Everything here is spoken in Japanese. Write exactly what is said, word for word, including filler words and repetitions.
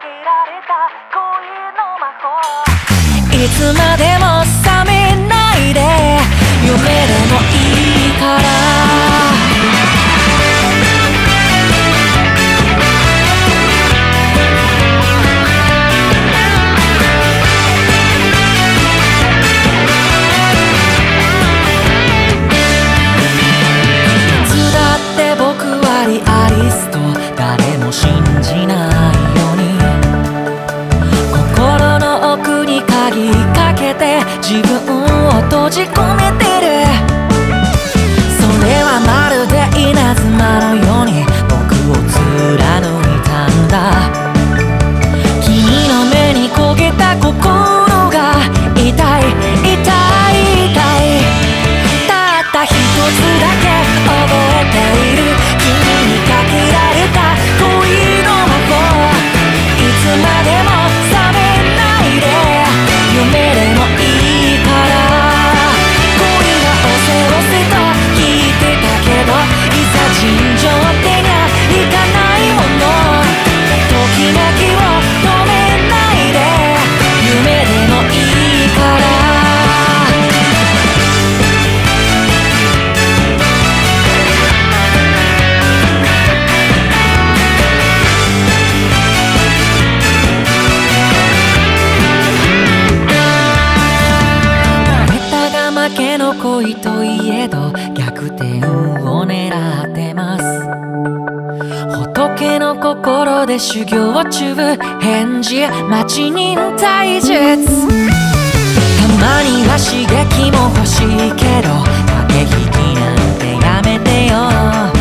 られた恋の魔法。いつまでも冷めないで、夢でもいいから。リアリスト誰も信じないように、心の奥に鍵かけて自分を閉じ込めてる。それはまるで稲妻のように僕を貫いたんだ。君の目に焦げた心が痛い痛い痛い。たった一つだけ覚えている、君にかけられた恋の魔法。いつまでも冷めないで、夢でもいいから。恋が押せ押せと聞いてたけど、いざ尋常ってにゃいかないもの。ときめきを止めないで、夢でもいいから。負けの恋といえど逆転を狙ってます。仏の心で修行中、返事待ち忍耐術。たまには刺激も欲しいけど、駆け引きなんてやめてよ。